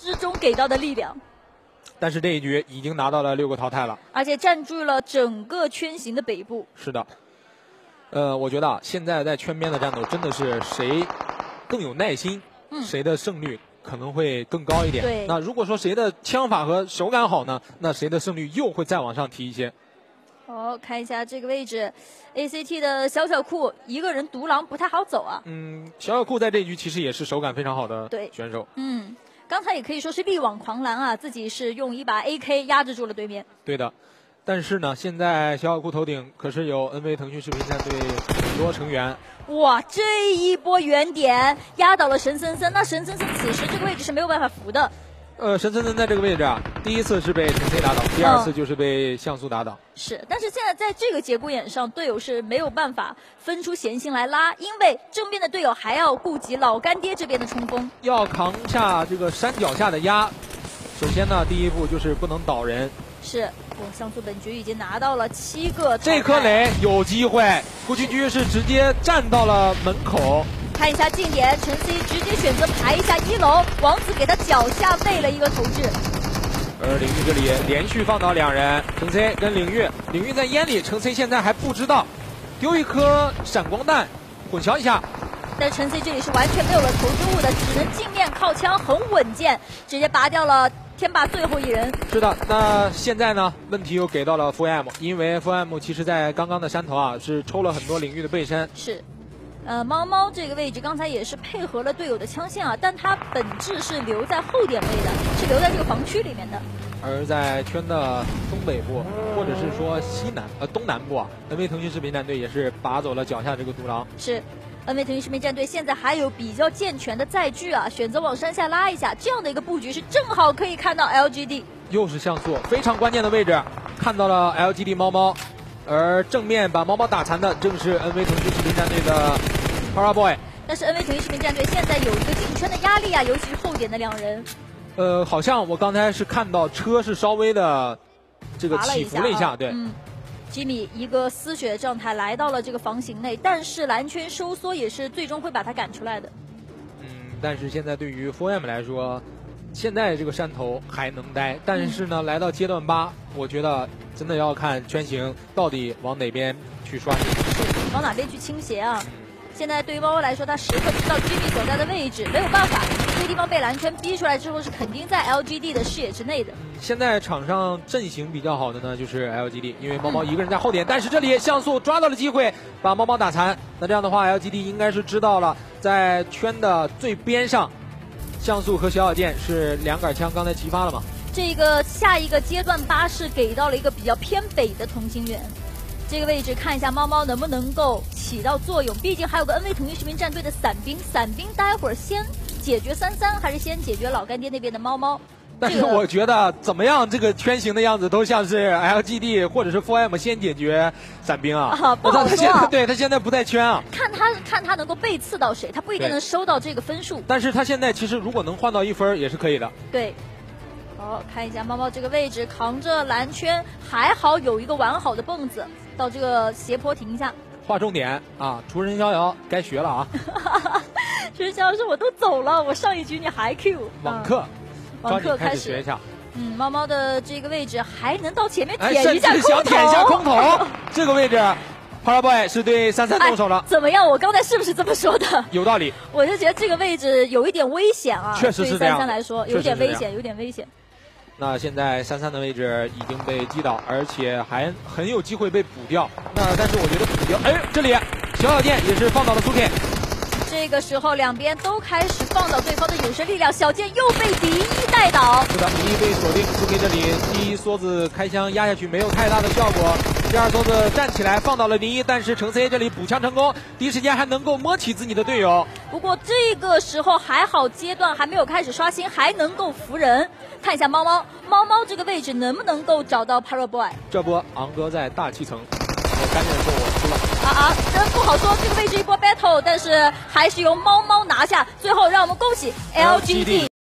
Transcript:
之中给到的力量。 但是这一局已经拿到了6个淘汰了， 而且占据了整个圈形的北部。 是的，我觉得啊，现在在圈边的战斗真的是谁更有耐心，谁的胜率可能会更高一点。 对， 那如果说谁的枪法和手感好呢，那谁的胜率又会再往上提一些。 好，看一下这个位置 ，ACT 的小小库一个人独狼不太好走啊。 小小库在这一局其实也是手感非常好的选手。 刚才也可以说是力挽狂澜啊，自己是用一把 AK 压制住了对面。 对的，但是呢，现在小小库头顶可是有 NV 腾讯视频战队很多成员。 哇，这一波原点压倒了神森森，那神森森此时这个位置是没有办法扶的。 神森森在这个位置啊，第一次是被陈 C 打倒，第二次就是被像素打倒。 是，但是现在在这个节骨眼上，队友是没有办法分出闲心来拉，因为正边的队友还要顾及老干爹这边的冲锋， 要扛下这个山脚下的压。首先呢，第一步就是不能倒人。 是，像素本局已经拿到了7个， 这颗雷有机会，顾居居是直接站到了门口。 看一下近点，陈 C 直接选择排一下1楼，王子给他脚下喂了一个投掷。 而领域这里连续放倒2人，陈 C 跟领域在烟里，陈 C 现在还不知道，丢一颗闪光弹混淆一下。 但陈 C 这里是完全没有了投掷物的，只能镜面靠枪很稳健，直接拔掉了天霸最后1人。 是的，那现在呢，问题又给到了 FUM， 因为 FUM 其实在刚刚的山头啊是抽了很多领域的背身。 是。猫猫这个位置刚才也是配合了队友的枪线啊，但他本质是留在后点位的，是留在这个防区里面的。 而在圈的东北部，或者是说东南部啊，NV 腾讯视频战队也是拔走了脚下这个独狼。 是 ，NV 腾讯视频战队现在还有比较健全的载具啊，选择往山下拉一下，这样的一个布局是正好可以看到 LGD。 又是像素，非常关键的位置，看到了 LGD 猫猫。而正面把猫猫打残的正是 NV 腾讯视频战队的 Paraboy。 但是 NV 腾讯视频战队现在有一个进圈的压力啊，尤其是后点的2人。 好像我刚才是看到车是稍微的这个起伏了一下，对。 吉米一个丝血的状态来到了这个房型内，但是蓝圈收缩也是最终会把他赶出来的。 但是现在对于 FUM 来说，现在这个山头还能待，但是呢，来到阶段8，我觉得真的要看圈型到底往哪边去刷新， 往哪边去倾斜啊。现在对于猫猫来说，他时刻知道 Jimmy 所在的位置，没有办法，这个地方被蓝圈逼出来之后，是肯定在 LGD 的视野之内的。 现在场上阵型比较好的呢，就是 LGD， 因为猫猫一个人在后点，但是这里像素抓到了机会，把猫猫打残。那这样的话 ，LGD 应该是知道了，在圈的最边上，像素和小小剑是2杆枪，刚才齐发了嘛？ 这个下一个阶段8是给到了一个比较偏北的同心圆。这个位置看一下猫猫能不能够起到作用，毕竟还有个 NV 腾讯视频战队的伞兵，伞兵待会儿先解决33，还是先解决老干爹那边的猫猫？ 但是我觉得怎么样，这个圈型的样子都像是 LGD 或者是 FUM 先解决伞兵啊。 不好说啊。 对，他现在不在圈啊。 看他能够背刺到谁，他不一定能收到这个分数。 但是他现在其实如果能换到1分也是可以的。 对。好，看一下猫猫这个位置扛着蓝圈，还好有一个完好的蹦子。到这个斜坡停一下， 划重点啊！厨神逍遥该学了啊！ 厨神逍遥说我都走了，我上一局你还 Q 网课， 网课开始学一下。 猫猫的这个位置还能到前面舔一下空投， 想舔一下空投。这个位置 ，Paraboy 是对33动手了。 怎么样？我刚才是不是这么说的？ 有道理。 我就觉得这个位置有一点危险啊， 确实是这样。 对于33来说，有点危险，有点危险。 那现在33的位置已经被击倒，而且还很有机会被补掉。但是我觉得补掉，这里小小剑也是放倒了苏 K。 这个时候两边都开始放倒对方的有生力量，小剑又被敌一带倒。 是的，敌一被锁定，苏 K 这里第一梭子开枪压下去没有太大的效果，第二梭子站起来放倒了敌一，但是程 C 这里补枪成功，第一时间还能够摸起自己的队友。 不过这个时候还好，阶段还没有开始刷新，还能够扶人。看一下猫猫这个位置能不能够找到 Paraboy。 这波昂哥在大气层，我赶紧说我输了。 真不好说，这个位置一波 battle， 但是还是由猫猫拿下。最后让我们恭喜 LGD。